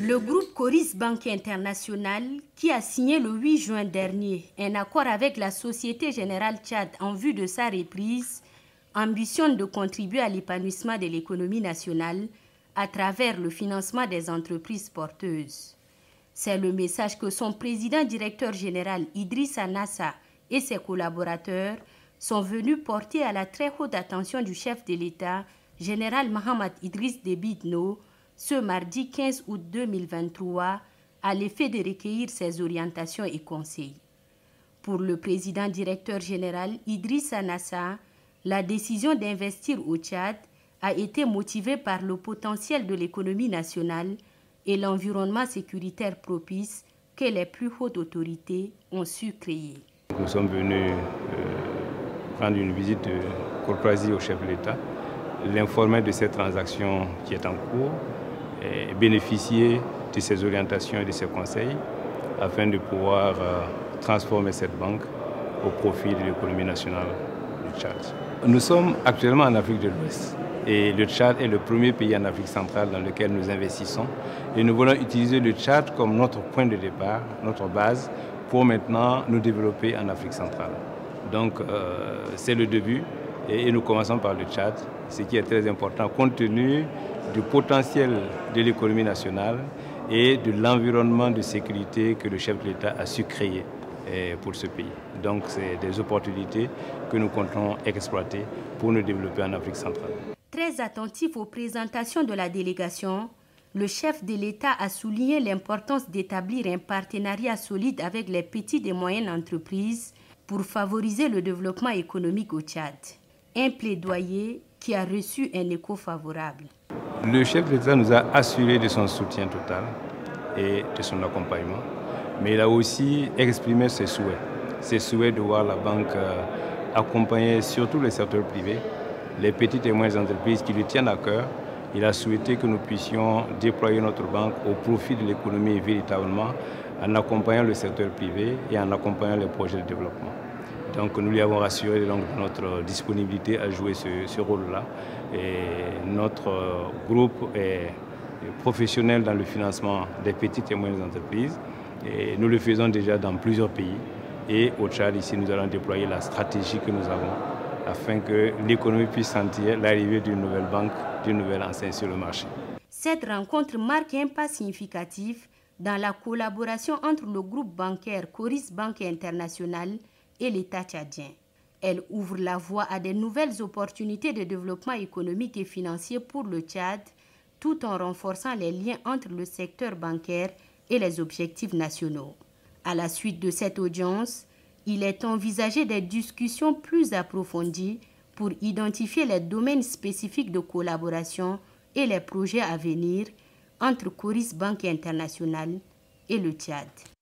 Le groupe Coris Banque International, qui a signé le 8 juin dernier un accord avec la Société Générale Tchad en vue de sa reprise, ambitionne de contribuer à l'épanouissement de l'économie nationale à travers le financement des entreprises porteuses. C'est le message que son président-directeur général Idrissa Nassa et ses collaborateurs sont venus porter à la très haute attention du chef de l'État, général Mahamat Idriss Déby Itno, ce mardi 15 août 2023, à l'effet de recueillir ses orientations et conseils. Pour le président-directeur général Idrissa Nassa, la décision d'investir au Tchad a été motivée par le potentiel de l'économie nationale et l'environnement sécuritaire propice que les plus hautes autorités ont su créer. Nous sommes venus rendre une visite de courtoisie au chef de l'État, l'informer de cette transaction qui est en cours et bénéficier de ses orientations et de ses conseils afin de pouvoir transformer cette banque au profit de l'économie nationale du Tchad. Nous sommes actuellement en Afrique de l'Ouest et le Tchad est le premier pays en Afrique centrale dans lequel nous investissons et nous voulons utiliser le Tchad comme notre point de départ, notre base pour maintenant nous développer en Afrique centrale. Donc c'est le début et nous commençons par le Tchad, ce qui est très important compte tenu du potentiel de l'économie nationale et de l'environnement de sécurité que le chef de l'État a su créer pour ce pays. Donc c'est des opportunités que nous comptons exploiter pour nous développer en Afrique centrale. Très attentif aux présentations de la délégation, le chef de l'État a souligné l'importance d'établir un partenariat solide avec les petites et moyennes entreprises pour favoriser le développement économique au Tchad. Un plaidoyer qui a reçu un écho favorable. Le chef de l'État nous a assuré de son soutien total et de son accompagnement, mais il a aussi exprimé ses souhaits de voir la banque accompagner surtout les secteurs privés, les petites et moyennes entreprises qui lui tiennent à cœur. Il a souhaité que nous puissions déployer notre banque au profit de l'économie véritablement en accompagnant le secteur privé et en accompagnant les projets de développement. Donc nous lui avons rassuré donc, notre disponibilité à jouer ce rôle-là. Et notre groupe est professionnel dans le financement des petites et moyennes entreprises. Et nous le faisons déjà dans plusieurs pays. Et au Tchad, ici, nous allons déployer la stratégie que nous avons afin que l'économie puisse sentir l'arrivée d'une nouvelle banque, d'une nouvelle enseigne sur le marché. Cette rencontre marque un pas significatif dans la collaboration entre le groupe bancaire Coris Banque International et l'État tchadien. Elle ouvre la voie à de nouvelles opportunités de développement économique et financier pour le Tchad, tout en renforçant les liens entre le secteur bancaire et les objectifs nationaux. À la suite de cette audience, il est envisagé des discussions plus approfondies pour identifier les domaines spécifiques de collaboration et les projets à venir entre Coris Banque International et le Tchad.